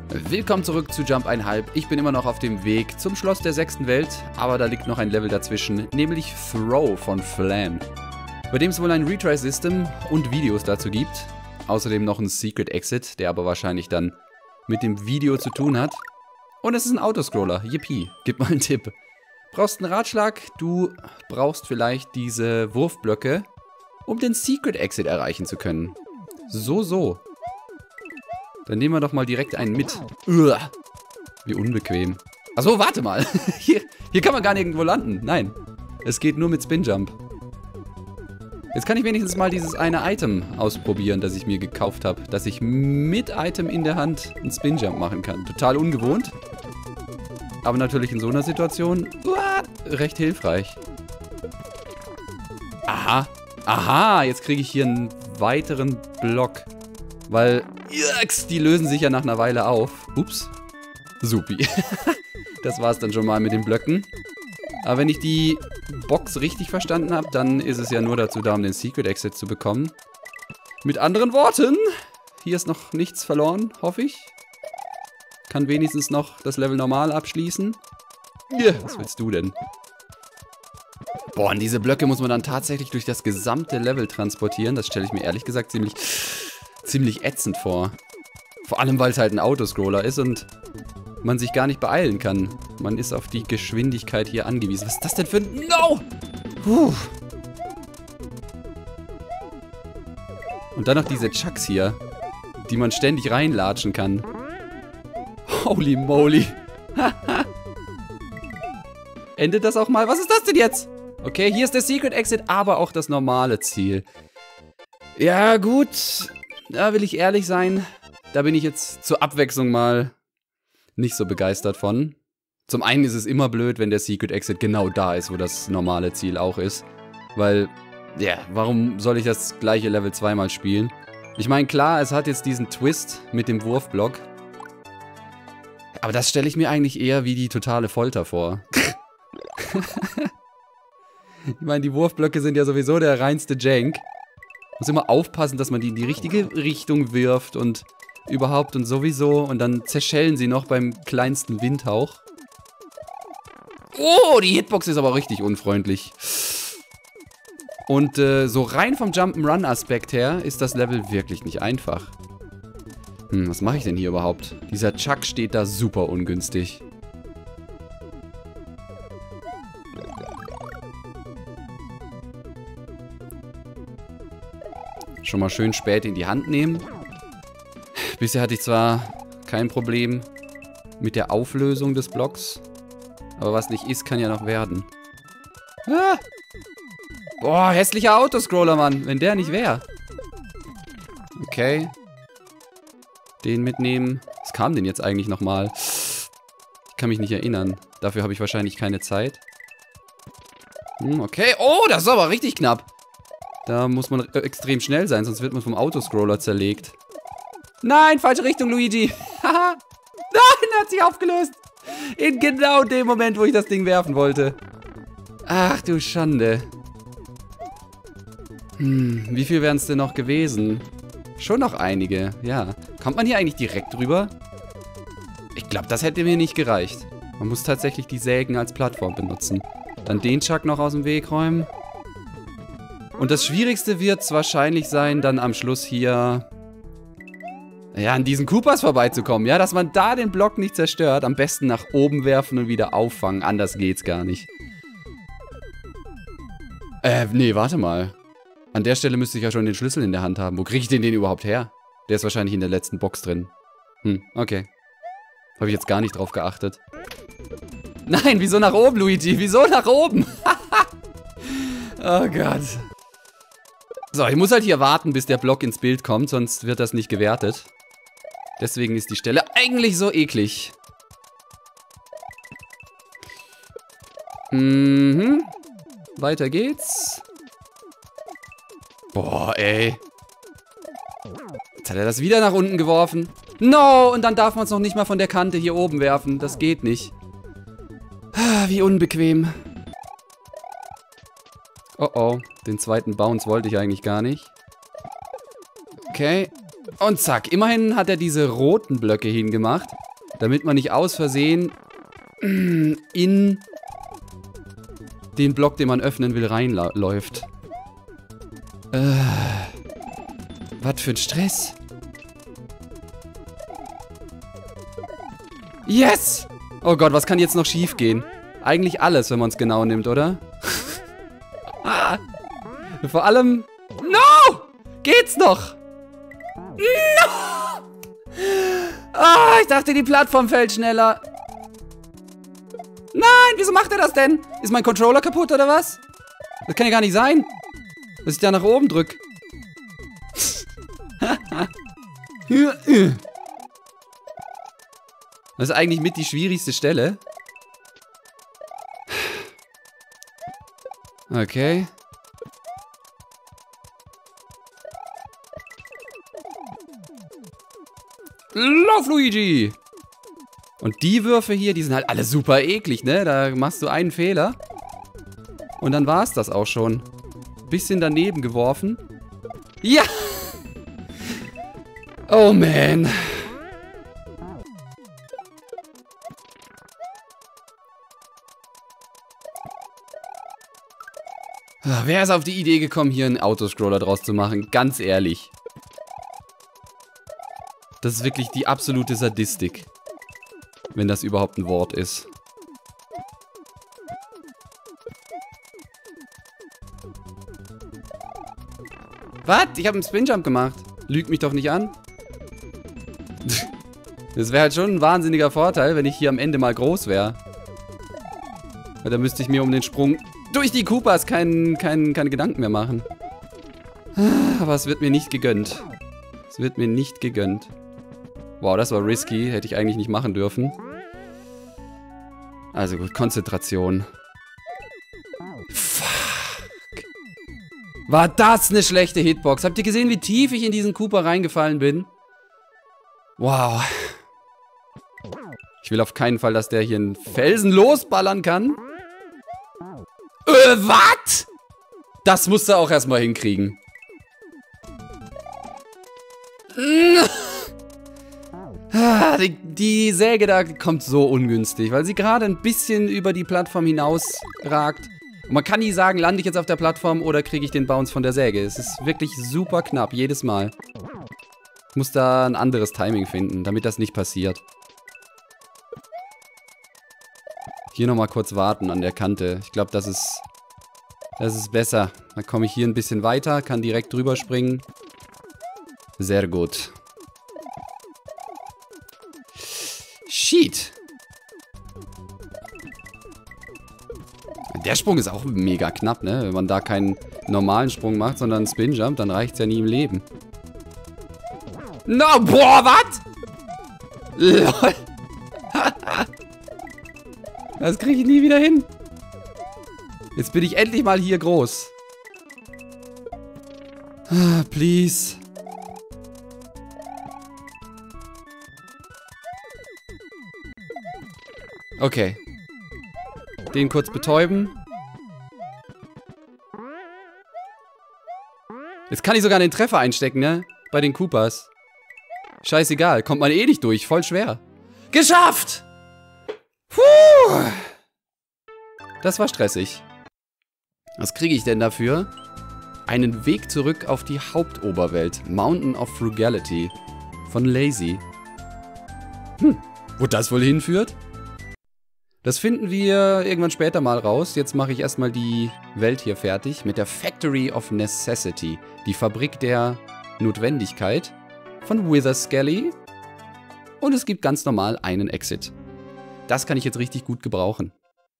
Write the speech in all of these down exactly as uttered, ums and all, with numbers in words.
Willkommen zurück zu Jump eins Komma fünf. Ich bin immer noch auf dem Weg zum Schloss der sechsten Welt, aber da liegt noch ein Level dazwischen, nämlich Throw von Flam, bei dem es wohl ein Retry-System und Videos dazu gibt. Außerdem noch ein Secret Exit, der aber wahrscheinlich dann mit dem Video zu tun hat. Und es ist ein Autoscroller, yippie, gib mal einen Tipp. Brauchst einen Ratschlag? Du brauchst vielleicht diese Wurfblöcke, um den Secret Exit erreichen zu können. So, so. Dann nehmen wir doch mal direkt einen mit. Uah, wie unbequem. Achso, warte mal. Hier, hier kann man gar nirgendwo landen. Nein, es geht nur mit Spin Jump. Jetzt kann ich wenigstens mal dieses eine Item ausprobieren, das ich mir gekauft habe. Dass ich mit Item in der Hand einen Spin Jump machen kann. Total ungewohnt. Aber natürlich in so einer Situation uah, recht hilfreich. Aha. Aha, jetzt kriege ich hier einen weiteren Block. Weil, yucks, die lösen sich ja nach einer Weile auf. Ups. Supi. Das war's dann schon mal mit den Blöcken. Aber wenn ich die Box richtig verstanden habe, dann ist es ja nur dazu da, um den Secret Exit zu bekommen. Mit anderen Worten, hier ist noch nichts verloren, hoffe ich. Kann wenigstens noch das Level normal abschließen. Yeah, was willst du denn? Boah, und diese Blöcke muss man dann tatsächlich durch das gesamte Level transportieren. Das stelle ich mir ehrlich gesagt ziemlich... ziemlich ätzend vor. Vor allem, weil es halt ein Autoscroller ist und man sich gar nicht beeilen kann. Man ist auf die Geschwindigkeit hier angewiesen. Was ist das denn für ein... No! Puh. Und dann noch diese Chucks hier, die man ständig reinlatschen kann. Holy moly. Endet das auch mal? Was ist das denn jetzt? Okay, hier ist der Secret Exit, aber auch das normale Ziel. Ja, gut... Da will ich ehrlich sein, da bin ich jetzt zur Abwechslung mal nicht so begeistert von. Zum einen ist es immer blöd, wenn der Secret Exit genau da ist, wo das normale Ziel auch ist. Weil, ja, warum soll ich das gleiche Level zweimal spielen? Ich meine, klar, es hat jetzt diesen Twist mit dem Wurfblock. Aber das stelle ich mir eigentlich eher wie die totale Folter vor. Ich meine, die Wurfblöcke sind ja sowieso der reinste Jank. Muss immer aufpassen, dass man die in die richtige Richtung wirft und überhaupt und sowieso. Und dann zerschellen sie noch beim kleinsten Windhauch. Oh, die Hitbox ist aber richtig unfreundlich. Und äh, so rein vom Jump'n'Run-Aspekt her ist das Level wirklich nicht einfach. Hm, was mache ich denn hier überhaupt? Dieser Chuck steht da super ungünstig. Schon mal schön spät in die Hand nehmen. Bisher hatte ich zwar kein Problem mit der Auflösung des Blocks, aber was nicht ist, kann ja noch werden. Ah! Boah, hässlicher Autoscroller, Mann, wenn der nicht wäre. Okay. Den mitnehmen. Was kam denn jetzt eigentlich nochmal? Ich kann mich nicht erinnern. Dafür habe ich wahrscheinlich keine Zeit. Hm, okay. Oh, das ist aber richtig knapp. Da muss man extrem schnell sein, sonst wird man vom Autoscroller zerlegt. Nein, falsche Richtung, Luigi. Haha. Nein, er hat sich aufgelöst. In genau dem Moment, wo ich das Ding werfen wollte. Ach du Schande. Hm, wie viel wären es denn noch gewesen? Schon noch einige, ja. Kommt man hier eigentlich direkt drüber? Ich glaube, das hätte mir nicht gereicht. Man muss tatsächlich die Sägen als Plattform benutzen. Dann den Chuck noch aus dem Weg räumen. Und das Schwierigste wird es wahrscheinlich sein, dann am Schluss hier, ja, an diesen Koopas vorbeizukommen. Ja, dass man da den Block nicht zerstört. Am besten nach oben werfen und wieder auffangen. Anders geht's gar nicht. Äh, nee, warte mal. An der Stelle müsste ich ja schon den Schlüssel in der Hand haben. Wo kriege ich denn den überhaupt her? Der ist wahrscheinlich in der letzten Box drin. Hm, okay. Habe ich jetzt gar nicht drauf geachtet. Nein, wieso nach oben, Luigi? Wieso nach oben? Oh Gott. So, ich muss halt hier warten, bis der Block ins Bild kommt, sonst wird das nicht gewertet. Deswegen ist die Stelle eigentlich so eklig. Mhm. Weiter geht's. Boah, ey. Jetzt hat er das wieder nach unten geworfen. No, und dann darf man es noch nicht mal von der Kante hier oben werfen. Das geht nicht. Ah, wie unbequem. Oh oh, den zweiten Bounce wollte ich eigentlich gar nicht. Okay. Und zack. Immerhin hat er diese roten Blöcke hingemacht, damit man nicht aus Versehen in den Block, den man öffnen will, reinläuft. Äh, was für ein Stress. Yes! Oh Gott, was kann jetzt noch schief gehen? Eigentlich alles, wenn man es genau nimmt, oder? Ah. Vor allem... No! Geht's noch? No! Ah, ich dachte, die Plattform fällt schneller. Nein, wieso macht er das denn? Ist mein Controller kaputt, oder was? Das kann ja gar nicht sein. Dass ich da nach oben drücke. Das ist eigentlich mit die schwierigste Stelle. Okay. Lauf, Luigi! Und die Würfe hier, die sind halt alle super eklig, ne? Da machst du einen Fehler. Und dann war es das auch schon. Bisschen daneben geworfen. Ja! Oh, man. Wer ist auf die Idee gekommen, hier einen Autoscroller draus zu machen? Ganz ehrlich. Das ist wirklich die absolute Sadistik. Wenn das überhaupt ein Wort ist. Was? Ich habe einen Spinjump gemacht. Lügt mich doch nicht an. Das wäre halt schon ein wahnsinniger Vorteil, wenn ich hier am Ende mal groß wäre. Weil da müsste ich mir um den Sprung durch die Koopas keinen kein, keine Gedanken mehr machen. Aber es wird mir nicht gegönnt. Es wird mir nicht gegönnt. Wow, das war risky. Hätte ich eigentlich nicht machen dürfen. Also gut, Konzentration. Fuck. War das eine schlechte Hitbox? Habt ihr gesehen, wie tief ich in diesen Koopa reingefallen bin? Wow. Ich will auf keinen Fall, dass der hier einen Felsen losballern kann. Äh, was? Das musst du auch erstmal hinkriegen. Die, die Säge da kommt so ungünstig, weil sie gerade ein bisschen über die Plattform hinaus ragt. Und man kann nie sagen, lande ich jetzt auf der Plattform oder kriege ich den Bounce von der Säge. Es ist wirklich super knapp, jedes Mal. Ich muss da ein anderes Timing finden, damit das nicht passiert. Hier nochmal kurz warten an der Kante. Ich glaube, das ist, das ist besser. Dann komme ich hier ein bisschen weiter, kann direkt drüber springen. Sehr gut. Shit. Der Sprung ist auch mega knapp, ne? Wenn man da keinen normalen Sprung macht, sondern einen Spinjump, dann reicht es ja nie im Leben. No, boah, was? Lol. Das kriege ich nie wieder hin. Jetzt bin ich endlich mal hier groß. Ah, please. Okay. Den kurz betäuben. Jetzt kann ich sogar den Treffer einstecken, ne? Bei den Koopas. Scheißegal. Kommt man eh nicht durch. Voll schwer. Geschafft! Puh! Das war stressig. Was kriege ich denn dafür? Einen Weg zurück auf die Hauptoberwelt. Mountain of Frugality. Von Lazy. Hm. Wo das wohl hinführt? Das finden wir irgendwann später mal raus. Jetzt mache ich erstmal die Welt hier fertig mit der Factory of Necessity. Die Fabrik der Notwendigkeit von Witherskelly. Und es gibt ganz normal einen Exit. Das kann ich jetzt richtig gut gebrauchen.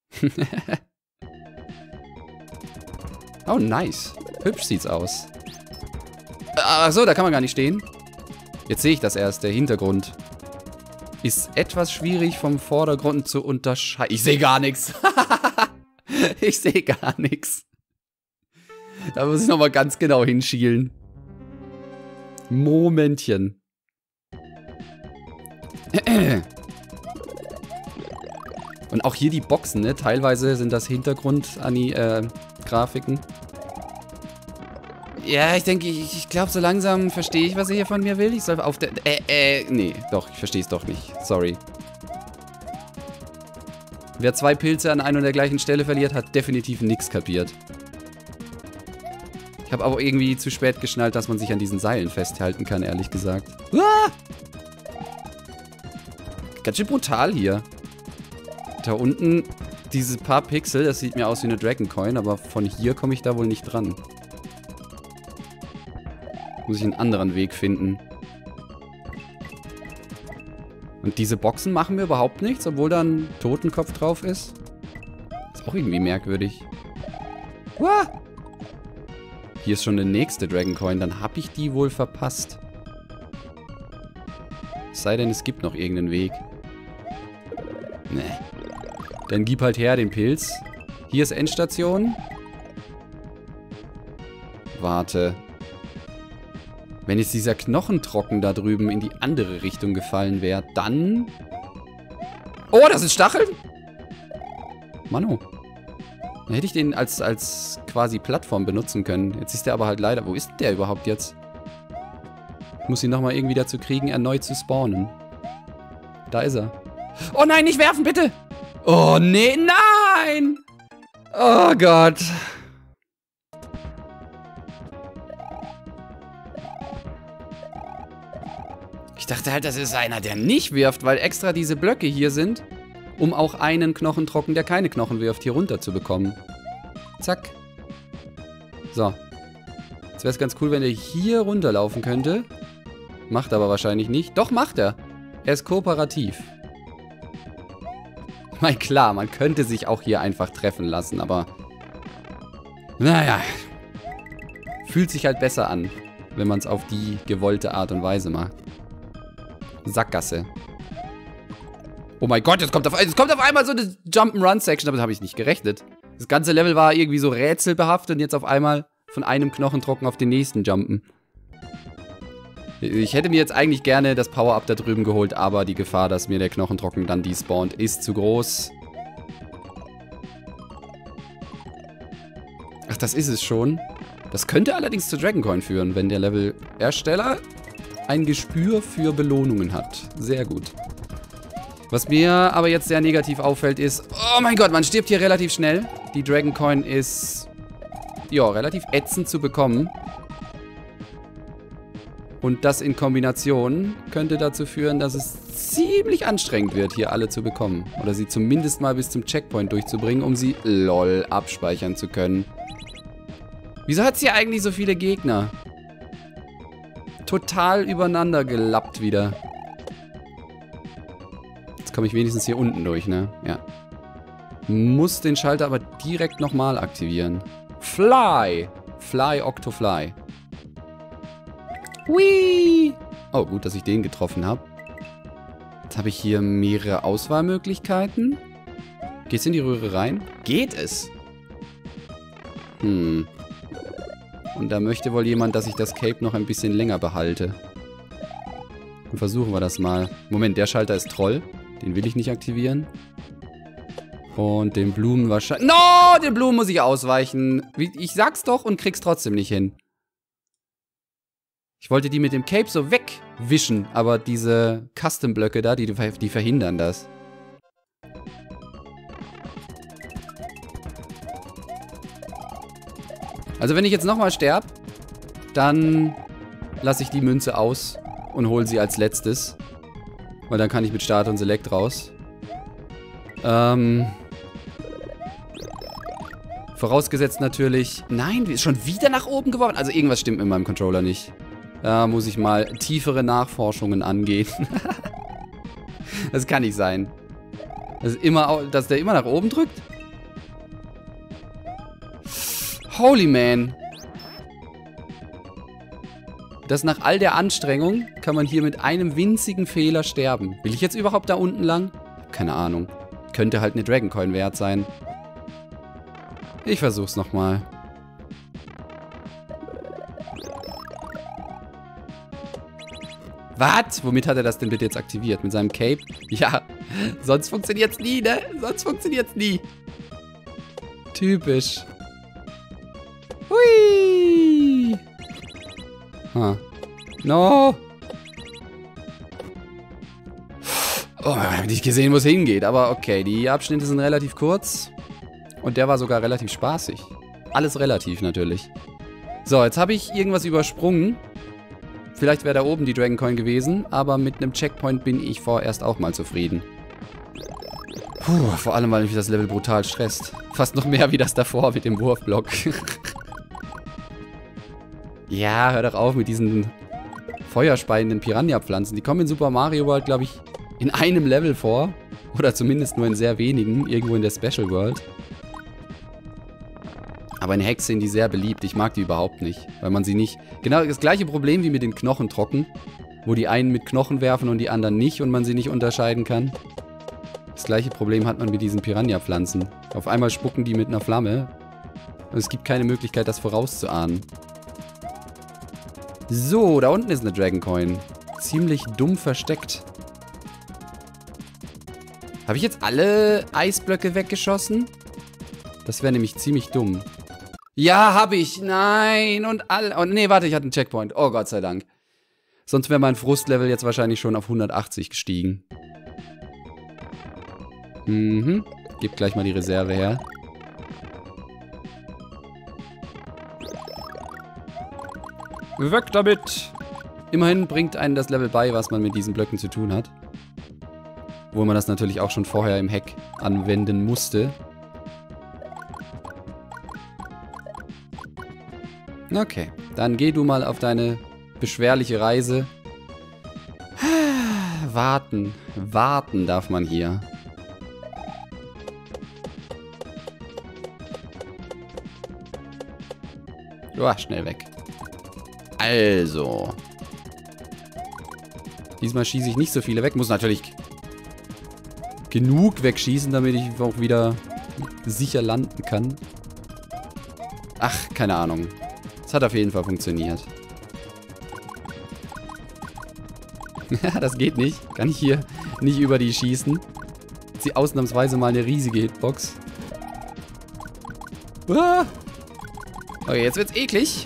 Oh, nice. Hübsch sieht's aus. Achso, da kann man gar nicht stehen. Jetzt sehe ich das erst, der Hintergrund. Ist etwas schwierig vom Vordergrund zu unterscheiden. Ich sehe gar nichts. Ich sehe gar nichts. Da muss ich nochmal ganz genau hinschielen. Momentchen. Und auch hier die Boxen, ne? Teilweise sind das Hintergrund-Grafiken. Äh, Ja, ich denke, ich, ich glaube, so langsam verstehe ich, was er hier von mir will. Ich soll auf der... Äh, äh, nee, doch, ich verstehe es doch nicht. Sorry. Wer zwei Pilze an einer und der gleichen Stelle verliert, hat definitiv nichts kapiert. Ich habe aber irgendwie zu spät geschnallt, dass man sich an diesen Seilen festhalten kann, ehrlich gesagt. Ah! Ganz schön brutal hier. Da unten, diese paar Pixel, das sieht mir aus wie eine Dragon Coin, aber von hier komme ich da wohl nicht dran. Muss ich einen anderen Weg finden. Und diese Boxen machen mir überhaupt nichts, obwohl da ein Totenkopf drauf ist. Ist auch irgendwie merkwürdig. Uah! Hier ist schon eine nächste Dragon Coin, dann habe ich die wohl verpasst. Es sei denn, es gibt noch irgendeinen Weg. Nee. Dann gib halt her den Pilz. Hier ist Endstation. Warte. Wenn jetzt dieser Knochentrocken da drüben in die andere Richtung gefallen wäre, dann... Oh, das ist Stacheln? Mano. Dann hätte ich den als, als quasi Plattform benutzen können. Jetzt ist der aber halt leider... Wo ist der überhaupt jetzt? Ich muss ihn nochmal irgendwie dazu kriegen, erneut zu spawnen. Da ist er. Oh nein, nicht werfen, bitte! Oh nee, nein! Oh Gott. Ich dachte halt, das ist einer, der nicht wirft, weil extra diese Blöcke hier sind, um auch einen Knochentrocken, der keine Knochen wirft, hier runter zu bekommen. Zack. So. Jetzt wäre es ganz cool, wenn er hier runterlaufen könnte. Macht aber wahrscheinlich nicht. Doch, macht er. Er ist kooperativ. Ich meine, klar, man könnte sich auch hier einfach treffen lassen, aber... Naja. Fühlt sich halt besser an, wenn man es auf die gewollte Art und Weise macht. Sackgasse. Oh mein Gott, jetzt kommt auf, jetzt kommt auf einmal so eine Jump'n'Run-Section, damit habe ich nicht gerechnet. Das ganze Level war irgendwie so rätselbehaftet und jetzt auf einmal von einem Knochentrocken auf den nächsten jumpen. Ich hätte mir jetzt eigentlich gerne das Power-Up da drüben geholt, aber die Gefahr, dass mir der Knochentrocken dann despawnt, ist zu groß. Ach, das ist es schon. Das könnte allerdings zu Dragon Coin führen, wenn der Level-Ersteller ein Gespür für Belohnungen hat. Sehr gut. Was mir aber jetzt sehr negativ auffällt ist, oh mein Gott, man stirbt hier relativ schnell. Die Dragon Coin ist, ja, relativ ätzend zu bekommen. Und das in Kombination könnte dazu führen, dass es ziemlich anstrengend wird, hier alle zu bekommen. Oder sie zumindest mal bis zum Checkpoint durchzubringen, um sie, lol, abspeichern zu können. Wieso hat es hier eigentlich so viele Gegner? Total übereinander gelappt wieder. Jetzt komme ich wenigstens hier unten durch, ne? Ja. Muss den Schalter aber direkt nochmal aktivieren. Fly! Fly, Octofly. Whee! Oh, gut, dass ich den getroffen habe. Jetzt habe ich hier mehrere Auswahlmöglichkeiten. Geht's in die Röhre rein? Geht es? Hm. Und da möchte wohl jemand, dass ich das Cape noch ein bisschen länger behalte. Dann versuchen wir das mal. Moment, der Schalter ist Troll. Den will ich nicht aktivieren. Und den Blumen wahrscheinlich... No, den Blumen muss ich ausweichen. Ich sag's doch und krieg's trotzdem nicht hin. Ich wollte die mit dem Cape so wegwischen, aber diese Custom-Blöcke da, die, die verhindern das. Also wenn ich jetzt nochmal sterbe, dann lasse ich die Münze aus und hole sie als letztes. Weil dann kann ich mit Start und Select raus. Ähm... Vorausgesetzt natürlich... Nein, ist schon wieder nach oben geworfen. Also irgendwas stimmt mit meinem Controller nicht. Da muss ich mal tiefere Nachforschungen angehen. Das kann nicht sein. Das ist immer, dass der immer nach oben drückt? Holy man. Das nach all der Anstrengung kann man hier mit einem winzigen Fehler sterben. Will ich jetzt überhaupt da unten lang? Keine Ahnung. Könnte halt eine Dragon Coin wert sein. Ich versuch's nochmal. Was? Womit hat er das denn bitte jetzt aktiviert? Mit seinem Cape? Ja, sonst funktioniert's nie, ne? Sonst funktioniert's nie. Typisch. Hui! Huh. No! Oh, ich habe nicht gesehen, wo es hingeht. Aber okay, die Abschnitte sind relativ kurz. Und der war sogar relativ spaßig. Alles relativ natürlich. So, jetzt habe ich irgendwas übersprungen. Vielleicht wäre da oben die Dragon Coin gewesen. Aber mit einem Checkpoint bin ich vorerst auch mal zufrieden. Puh, vor allem, weil mich das Level brutal stresst. Fast noch mehr wie das davor mit dem Wurfblock. Ja, hör doch auf mit diesen feuerspeienden Piranha-Pflanzen. Die kommen in Super Mario World, glaube ich, in einem Level vor. Oder zumindest nur in sehr wenigen. Irgendwo in der Special World. Aber in Hex sind die sehr beliebt. Ich mag die überhaupt nicht. Weil man sie nicht... Genau das gleiche Problem wie mit den Knochentrocken. Wo die einen mit Knochen werfen und die anderen nicht. Und man sie nicht unterscheiden kann. Das gleiche Problem hat man mit diesen Piranha-Pflanzen. Auf einmal spucken die mit einer Flamme. Und es gibt keine Möglichkeit, das vorauszuahnen. So, da unten ist eine Dragon Coin. Ziemlich dumm versteckt. Habe ich jetzt alle Eisblöcke weggeschossen? Das wäre nämlich ziemlich dumm. Ja, habe ich. Nein. Und alle... Oh, nee, warte, ich hatte einen Checkpoint. Oh, Gott sei Dank. Sonst wäre mein Frustlevel jetzt wahrscheinlich schon auf hundertachtzig gestiegen. Mhm. Gib gleich mal die Reserve her. Weg damit! Immerhin bringt einen das Level bei, was man mit diesen Blöcken zu tun hat. Obwohl man das natürlich auch schon vorher im Hack anwenden musste. Okay, dann geh du mal auf deine beschwerliche Reise. Warten. Warten darf man hier. Oh, schnell weg. Also. Diesmal schieße ich nicht so viele weg. Muss natürlich genug wegschießen, damit ich auch wieder sicher landen kann. Ach, keine Ahnung. Es hat auf jeden Fall funktioniert. Das geht nicht. Kann ich hier nicht über die schießen. Ist sie ausnahmsweise mal eine riesige Hitbox. Ah! Okay, jetzt wird's eklig.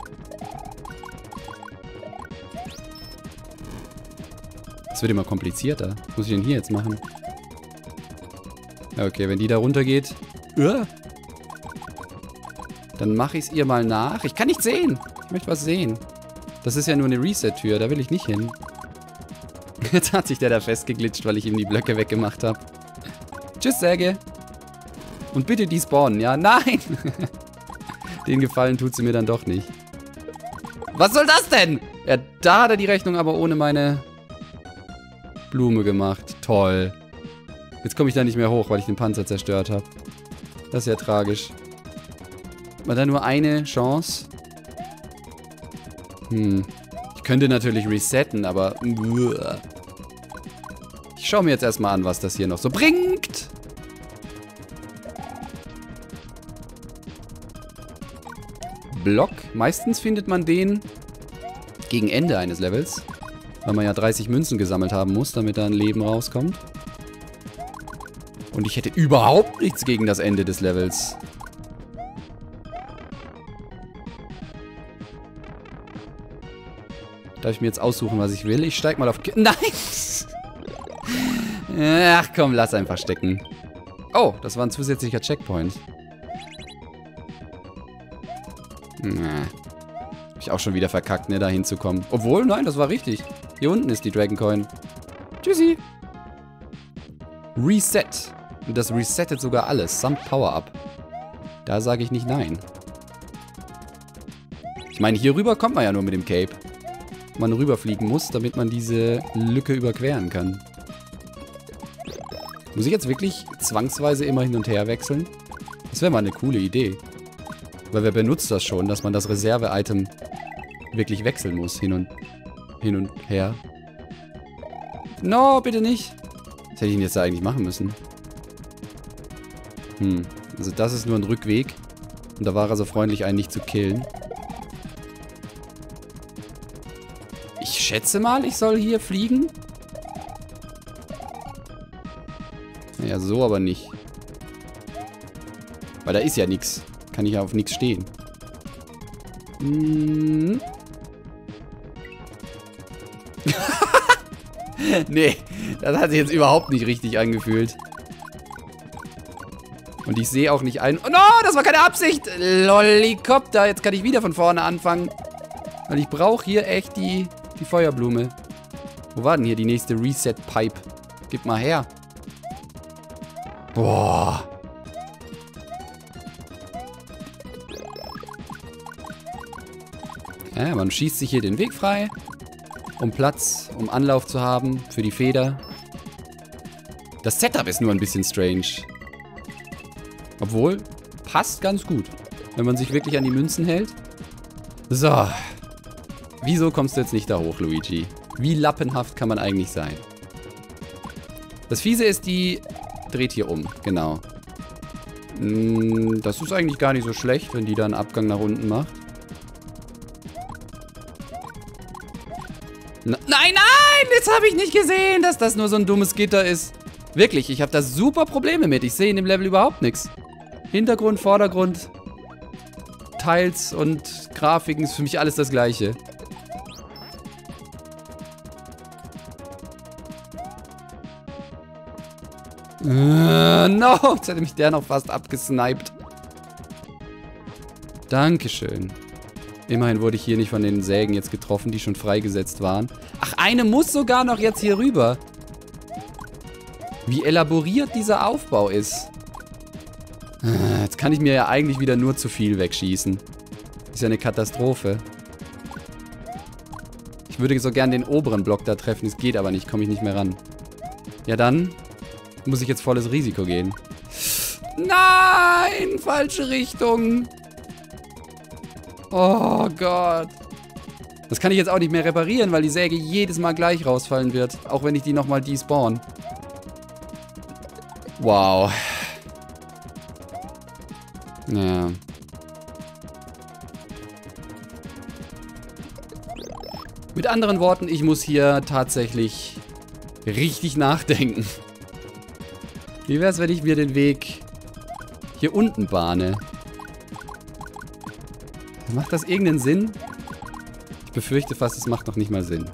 Das wird immer komplizierter. Was muss ich denn hier jetzt machen? Okay, wenn die da runter geht. Uh, dann mache ich es ihr mal nach. Ich kann nicht sehen. Ich möchte was sehen. Das ist ja nur eine Reset-Tür. Da will ich nicht hin. Jetzt hat sich der da festgeglitscht, weil ich ihm die Blöcke weggemacht habe. Tschüss, Säge. Und bitte die spawnen, ja? Nein! Den Gefallen tut sie mir dann doch nicht. Was soll das denn? Ja, da hat er die Rechnung aber ohne meine Blume gemacht. Toll. Jetzt komme ich da nicht mehr hoch, weil ich den Panzer zerstört habe. Das ist ja tragisch. War da nur eine Chance? Hm. Ich könnte natürlich resetten, aber... Ich schaue mir jetzt erstmal an, was das hier noch so bringt. Block. Meistens findet man den gegen Ende eines Levels. Weil man ja dreißig Münzen gesammelt haben muss, damit da ein Leben rauskommt. Und ich hätte überhaupt nichts gegen das Ende des Levels. Darf ich mir jetzt aussuchen, was ich will? Ich steig mal auf... Ki- Nein! Ach komm, lass einfach stecken. Oh, das war ein zusätzlicher Checkpoint. Na. Hab ich auch schon wieder verkackt, ne, da hinzukommen. Obwohl, nein, das war richtig. Hier unten ist die Dragon Coin. Tschüssi. Reset. Und das resettet sogar alles, samt Power-Up. Da sage ich nicht nein. Ich meine, hier rüber kommt man ja nur mit dem Cape. Man rüberfliegen muss, damit man diese Lücke überqueren kann. Muss ich jetzt wirklich zwangsweise immer hin und her wechseln? Das wäre mal eine coole Idee. Weil wer benutzt das schon, dass man das Reserve-Item wirklich wechseln muss, hin und, hin und her. No, bitte nicht. Was hätte ich denn jetzt da eigentlich machen müssen? Hm, also das ist nur ein Rückweg. Und da war er so freundlich, einen nicht zu killen. Ich schätze mal, ich soll hier fliegen. Naja, so aber nicht. Weil da ist ja nichts. Kann ich ja auf nichts stehen. Hm. Nee, das hat sich jetzt überhaupt nicht richtig angefühlt. Und ich sehe auch nicht ein... Oh no, das war keine Absicht! Lollikopter, jetzt kann ich wieder von vorne anfangen. Weil ich brauche hier echt die, die Feuerblume. Wo war denn hier die nächste Reset-Pipe? Gib mal her. Boah. Ja, man schießt sich hier den Weg frei. Um Platz, um Anlauf zu haben für die Feder. Das Setup ist nur ein bisschen strange. Obwohl, passt ganz gut. Wenn man sich wirklich an die Münzen hält. So. Wieso kommst du jetzt nicht da hoch, Luigi? Wie lappenhaft kann man eigentlich sein? Das Fiese ist, die dreht hier um. Genau. Das ist eigentlich gar nicht so schlecht, wenn die da einen Abgang nach unten macht. Na, nein, nein! Jetzt habe ich nicht gesehen, dass das nur so ein dummes Gitter ist. Wirklich, ich habe da super Probleme mit. Ich sehe in dem Level überhaupt nichts. Hintergrund, Vordergrund, Teils und Grafiken ist für mich alles das Gleiche. Uh, no, jetzt hätte mich der noch fast abgesniped. Dankeschön. Immerhin wurde ich hier nicht von den Sägen jetzt getroffen, die schon freigesetzt waren. Ach, eine muss sogar noch jetzt hier rüber. Wie elaboriert dieser Aufbau ist. Jetzt kann ich mir ja eigentlich wieder nur zu viel wegschießen. Ist ja eine Katastrophe. Ich würde so gern den oberen Block da treffen. Es geht aber nicht, komme ich nicht mehr ran. Ja dann muss ich jetzt volles Risiko gehen. Nein, falsche Richtung. Oh Gott. Das kann ich jetzt auch nicht mehr reparieren, weil die Säge jedes Mal gleich rausfallen wird. Auch wenn ich die nochmal despawn. Wow. Ja. Mit anderen Worten, ich muss hier tatsächlich richtig nachdenken. Wie wäre es, wenn ich mir den Weg hier unten bahne? Macht das irgendeinen Sinn? Ich befürchte fast, es macht noch nicht mal Sinn.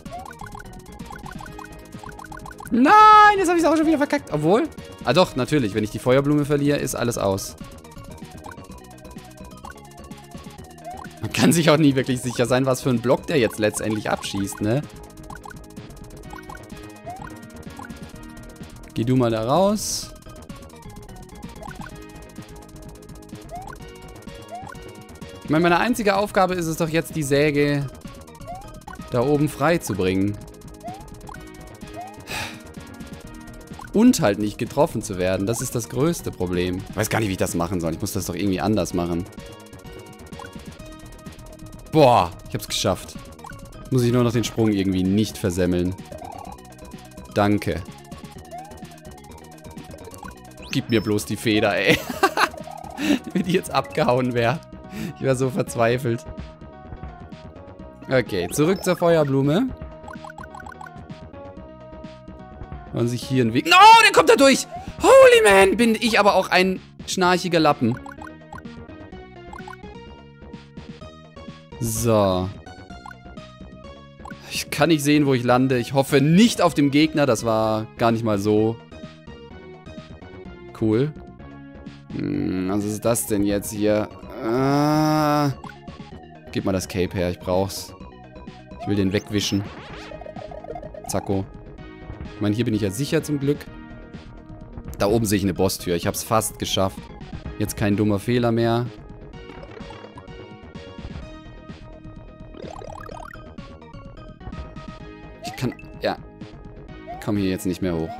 Nein, jetzt habe ich es auch schon wieder verkackt. Obwohl... Ah doch, natürlich. Wenn ich die Feuerblume verliere, ist alles aus. Man kann sich auch nie wirklich sicher sein, was für ein Block der jetzt letztendlich abschießt, ne? Geh du mal da raus. Ich meine, meine einzige Aufgabe ist es doch jetzt, die Säge da oben frei zu bringen. Und halt nicht getroffen zu werden. Das ist das größte Problem. Ich weiß gar nicht, wie ich das machen soll. Ich muss das doch irgendwie anders machen. Boah, ich hab's geschafft. Muss ich nur noch den Sprung irgendwie nicht versemmeln. Danke. Gib mir bloß die Feder, ey. Wenn die jetzt abgehauen wäre. Ich wäre so verzweifelt. Okay, zurück zur Feuerblume. Und sich hier einen Weg... No, der kommt da durch! Holy man, bin ich aber auch ein schnarchiger Lappen. So. Ich kann nicht sehen, wo ich lande. Ich hoffe nicht auf dem Gegner. Das war gar nicht mal so cool. Hm, was ist das denn jetzt hier? Ah. Gib mal das Cape her, ich brauch's. Ich will den wegwischen. Zacko. Ich meine, hier bin ich ja sicher zum Glück. Da oben sehe ich eine Bosstür. Ich habe es fast geschafft. Jetzt kein dummer Fehler mehr. Ich kann... Ja. Ich komme hier jetzt nicht mehr hoch.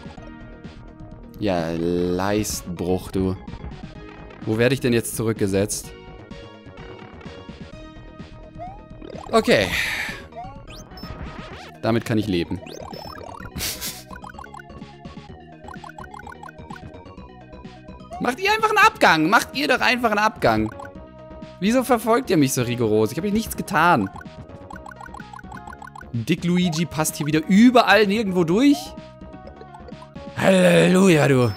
Ja, Leistbruch, du. Wo werde ich denn jetzt zurückgesetzt? Okay. Damit kann ich leben. Macht ihr einfach einen Abgang. Macht ihr doch einfach einen Abgang. Wieso verfolgt ihr mich so rigoros? Ich habe nichts getan. Dick Luigi passt hier wieder überall nirgendwo durch. Halleluja, du.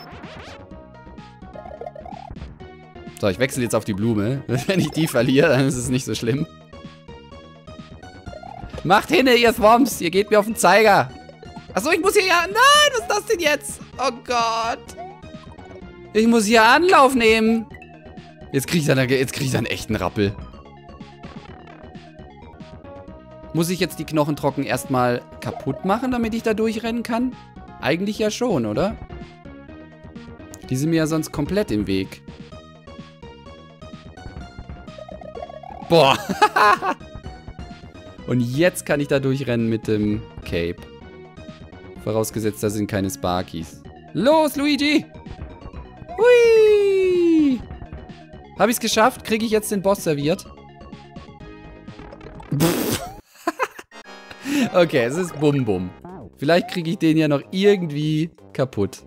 So, ich wechsle jetzt auf die Blume. Wenn ich die verliere, dann ist es nicht so schlimm. Macht hinne, ihr Swamps. Ihr geht mir auf den Zeiger. Achso, ich muss hier ja... Nein, was ist das denn jetzt? Oh Gott. Ich muss hier Anlauf nehmen. Jetzt krieg ich dann, jetzt krieg ich dann echt einen Rappel. Muss ich jetzt die Knochentrocken erstmal kaputt machen, damit ich da durchrennen kann? Eigentlich ja schon, oder? Die sind mir ja sonst komplett im Weg. Boah. Und jetzt kann ich da durchrennen mit dem Cape. Vorausgesetzt, da sind keine Sparkies. Los, Luigi! Hui! Hab ich's geschafft? Kriege ich jetzt den Boss serviert? Okay, es ist Bum Bum. Vielleicht kriege ich den ja noch irgendwie kaputt.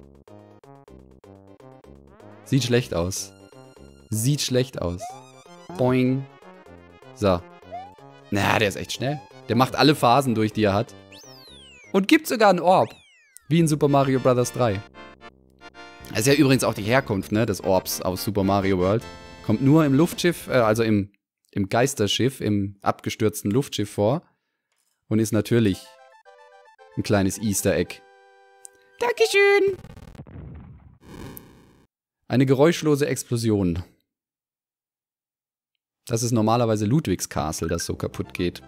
Sieht schlecht aus. Sieht schlecht aus. Boing. So. Na, der ist echt schnell. Der macht alle Phasen durch, die er hat. Und gibt sogar einen Orb. Wie in Super Mario Bros. drei. Das ist ja übrigens auch die Herkunft, ne, des Orbs aus Super Mario World. Kommt nur im Luftschiff, äh, also im, im Geisterschiff, im abgestürzten Luftschiff vor. Und ist natürlich ein kleines Easter Egg. Dankeschön! Eine geräuschlose Explosion. Das ist normalerweise Ludwigs Castle, das so kaputt geht.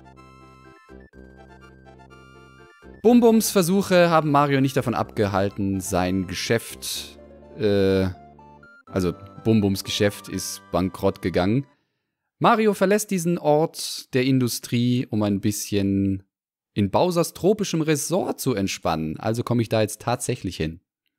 Bum-Bums Versuche haben Mario nicht davon abgehalten, sein Geschäft, äh, also Bum-Bums Geschäft ist bankrott gegangen. Mario verlässt diesen Ort der Industrie, um ein bisschen in Bowsers tropischem Resort zu entspannen. Also komme ich da jetzt tatsächlich hin.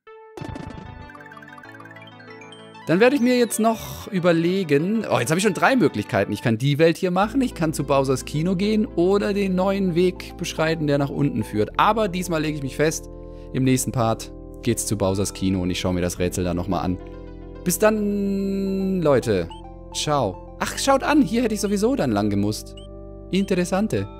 Dann werde ich mir jetzt noch überlegen... Oh, jetzt habe ich schon drei Möglichkeiten. Ich kann die Welt hier machen, ich kann zu Bowsers Kino gehen oder den neuen Weg beschreiten, der nach unten führt. Aber diesmal lege ich mich fest, im nächsten Part geht's zu Bowsers Kino und ich schaue mir das Rätsel dann nochmal an. Bis dann, Leute. Ciao. Ach, schaut an, hier hätte ich sowieso dann lang gemusst. Interessante.